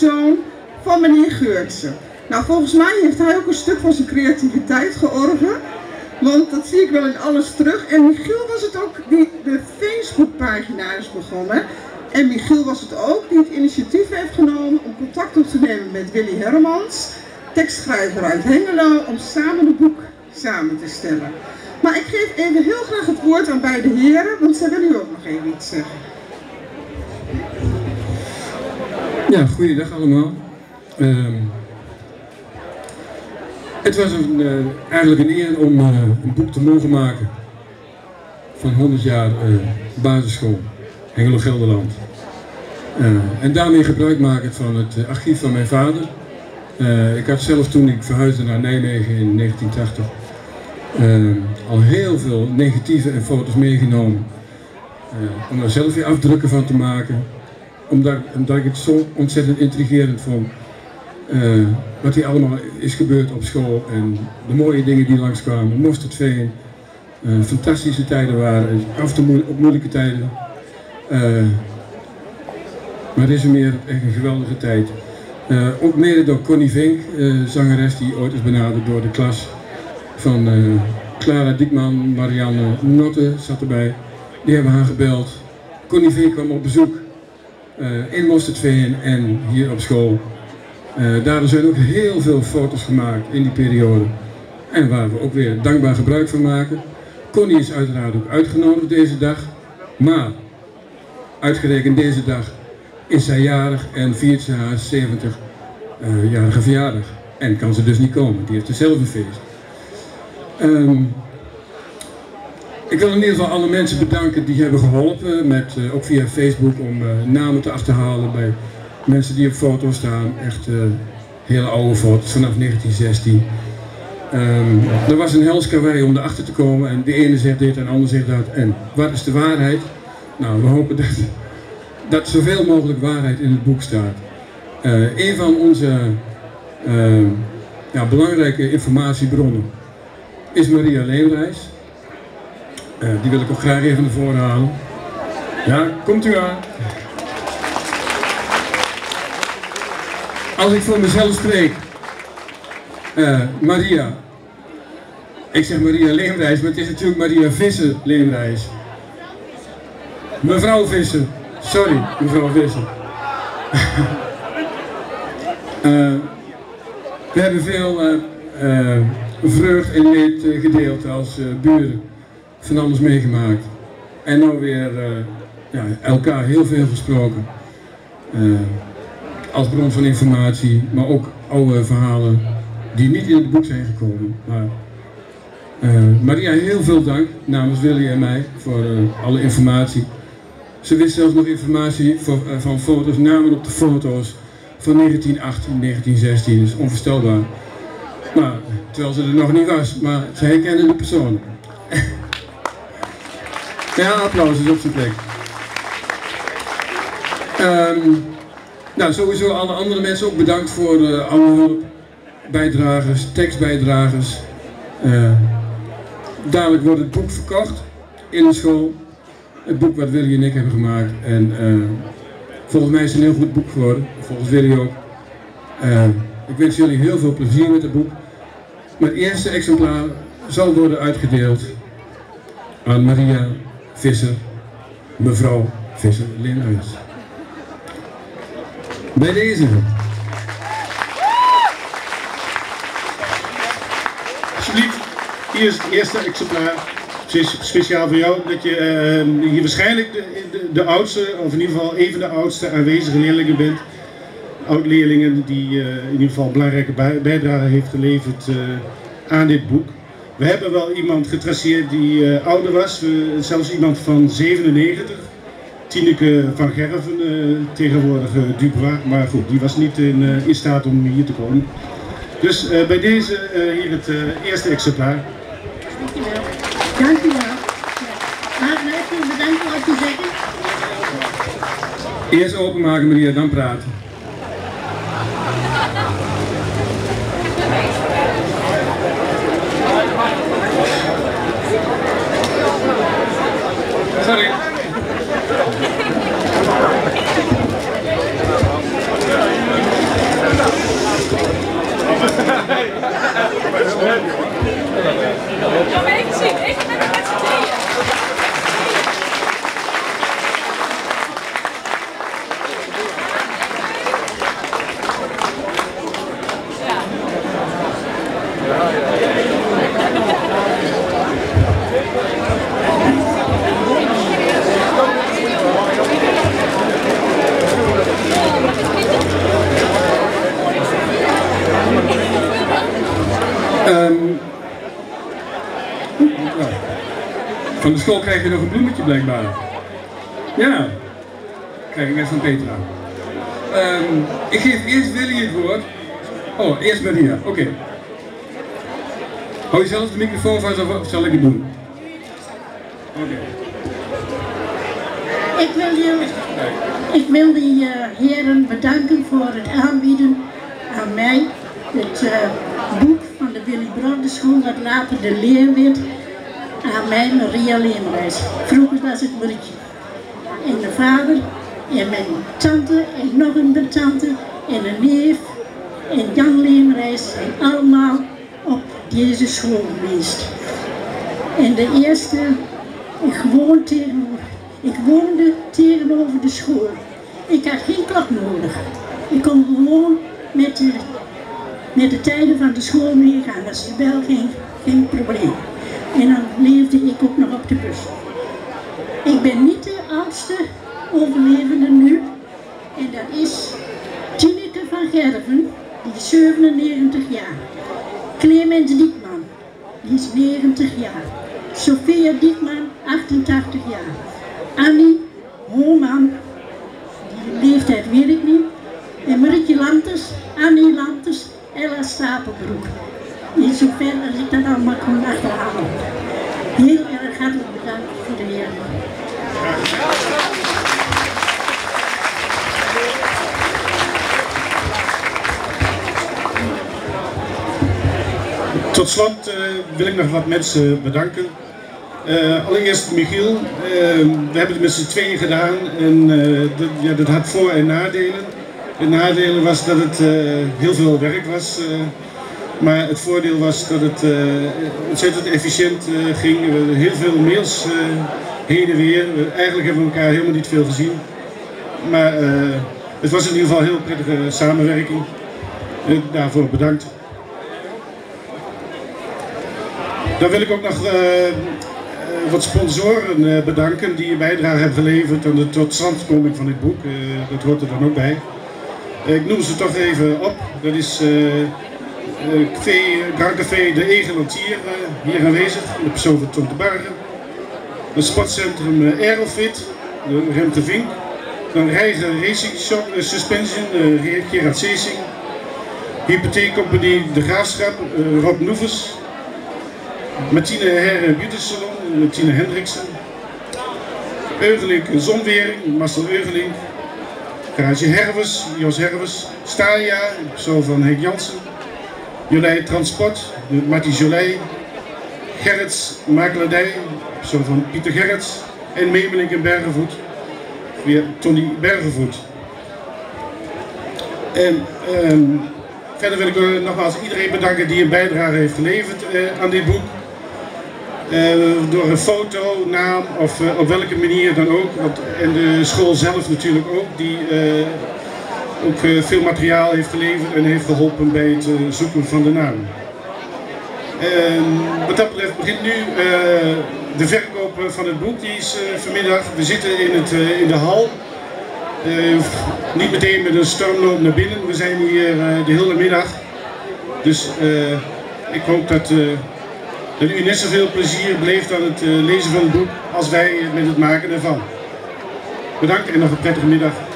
zoon van meneer Geurtsen. Nou, volgens mij heeft hij ook een stuk van zijn creativiteit georven. Want dat zie ik wel in alles terug. En Michiel was het ook die de Facebookpagina is begonnen. En Michiel was het ook die het initiatief heeft genomen om contact op te nemen met Willy Hermans, tekstschrijver uit Hengelo, om samen het boek samen te stellen. Maar ik geef even heel graag het woord aan beide heren, want zij willen u ook nog even iets zeggen. Ja, goeiedag allemaal. Het was eigenlijk een eer om een boek te mogen maken van 100 jaar basisschool, Hengelo-Gelderland. En daarmee gebruik maken van het archief van mijn vader. Ik had zelf toen ik verhuisde naar Nijmegen in 1980 al heel veel negatieve en foto's meegenomen. Om er zelf weer afdrukken van te maken. Omdat ik het zo ontzettend intrigerend vond. Wat hier allemaal is gebeurd op school en de mooie dingen die langskwamen. Mosterdveen, fantastische tijden waren, af en toe ook moeilijke tijden. Maar Resumeer echt een geweldige tijd. Ook mede door Connie Vink, zangeres die ooit is benaderd door de klas van Clara Diekman, Marianne Notte zat erbij. Die hebben haar gebeld. Connie Vink kwam op bezoek in Mosterdveen en hier op school. Daardoor zijn ook heel veel foto's gemaakt in die periode. En waar we ook weer dankbaar gebruik van maken. Connie is uiteraard ook uitgenodigd deze dag. Maar uitgerekend deze dag is zij jarig en viert ze haar 70-jarige verjaardag. En kan ze dus niet komen. Die heeft er zelf een feest. Ik wil in ieder geval alle mensen bedanken die hebben geholpen. Met, ook via Facebook om namen te achterhalen bij mensen die op foto's staan. Echt hele oude foto's vanaf 1916. Er was een hels karwei om erachter te komen. En de ene zegt dit en de ander zegt dat. En wat is de waarheid? Nou, we hopen dat zoveel mogelijk waarheid in het boek staat. Een van onze belangrijke informatiebronnen is Maria Leemrijs. Die wil ik ook graag even naar voren halen. Ja, komt u aan. Als ik voor mezelf spreek, Maria, ik zeg Maria Leemrijs, maar het is natuurlijk Maria Visser Leemrijs. Mevrouw Visser, sorry, mevrouw Visser. We hebben veel vreugd en leed gedeeld als buren, van alles meegemaakt. En nou weer elkaar heel veel gesproken. Als bron van informatie, maar ook oude verhalen die niet in het boek zijn gekomen. Maar, Maria, heel veel dank namens Willy en mij voor alle informatie. Ze wist zelfs nog informatie van foto's, namen op de foto's van 1918, 1916, dat is onvoorstelbaar. Maar, terwijl ze er nog niet was, maar ze herkende de persoon. Ja, applaus is op zijn plek. Nou, sowieso alle andere mensen ook bedankt voor alle hulp, bijdragers, tekstbijdragers. Dadelijk wordt het boek verkocht in de school. Het boek wat Willy en ik hebben gemaakt. En volgens mij is het een heel goed boek geworden, volgens Willy ook. Ik wens jullie heel veel plezier met het boek. Maar het eerste exemplaar zal worden uitgedeeld aan Maria Visser, mevrouw Visser Leemrijs. Bij deze. Alsjeblieft, hier is het eerste exemplaar. Speciaal voor jou, dat je hier waarschijnlijk de oudste, of in ieder geval een van de oudste aanwezige leerlingen bent. Oud-leerlingen die in ieder geval een belangrijke bijdrage heeft geleverd aan dit boek. We hebben wel iemand getraceerd die ouder was, zelfs iemand van 97. Tineke van Gerven, tegenwoordig Dubois, maar goed, die was niet in staat om hier te komen. Dus bij deze hier het eerste exemplaar. Dankjewel. Dankjewel. Maar even bedankt voor wat te zeggen. Eerst openmaken, Maria, dan praten. Sorry. Van de school krijg je nog een bloemetje blijkbaar. Ja, krijg ik net van Petra. Ik geef eerst Willy het woord. Oh, eerst Maria, oké. Hou je zelf de microfoon vast of zal ik het doen? Oké. Ik wil die heren bedanken voor het aanbieden aan mij het boek van de Willy Brodenschool, wat later de leer werd, aan mij Maria Leemreis. Vroeger was het Marietje. En de vader en mijn tante en nog een tante en een neef en Jan Leemreis zijn allemaal op deze school geweest. En de eerste, ik woonde tegenover de school. Ik had geen klok nodig. Ik kon gewoon met de tijden van de school meegaan. Als de bel ging, geen probleem. En dan leefde ik ook nog op de bus. Ik ben niet de oudste overlevende nu. En dat is Tineke van Gerven, die is 97 jaar. Clemens Diekman, die is 90 jaar. Sophia Diekman, 88 jaar. Annie Homan, die leeftijd weet ik niet. En Marietje Lantes, Annie Lantes, Ella Stapelbroek. In zover als ik dat allemaal kon achterhalen. Heel erg hartelijk bedankt voor de leer. Tot slot wil ik nog wat mensen bedanken. Allereerst Michiel, we hebben het met z'n tweeën gedaan en dat had voor- en nadelen. De nadelen was dat het heel veel werk was, maar het voordeel was dat het ontzettend efficiënt ging. We hadden heel veel mails heen en weer. Eigenlijk hebben we elkaar helemaal niet veel gezien, maar het was in ieder geval een heel prettige samenwerking. Daarvoor bedankt. Dan wil ik ook nog wat sponsoren bedanken die een bijdrage hebben geleverd aan de totstandkoming van dit boek. Dat hoort er dan ook bij. Ik noem ze toch even op. Dat is Drankcafé De Egelantier, hier aanwezig, de persoon van Tom de Bargen. Het sportcentrum Aerofit, Remte Vink. Dan Rijgen Racing Shop, Suspension, Gerard Ceesing. Hypotheekcompagnie De Graafschap, Rob Noeves. Martine Herre Beauty Salon, Tine Hendriksen. Eugelink Zonwering, Marcel Eugelink. Garage Herves, Jos Herves. Stalia, persoon van Henk Jansen. Jolij Transport, Marty Jolij. Gerrits Makelaardij, persoon van Pieter Gerrits. En Memelink en Bergenvoet, via Tony Bergenvoet. En verder wil ik nogmaals iedereen bedanken die een bijdrage heeft geleverd aan dit boek. Door een foto, naam of op welke manier dan ook. En de school zelf natuurlijk ook, die ook veel materiaal heeft geleverd en heeft geholpen bij het zoeken van de naam. Wat dat betreft begint nu de verkoop van het boek, die is vanmiddag. We zitten in de hal. Niet meteen met een stormloop naar binnen, we zijn hier de hele middag. Dus ik hoop dat u net zoveel plezier beleeft aan het lezen van het boek als wij met het maken ervan. Bedankt en nog een prettige middag.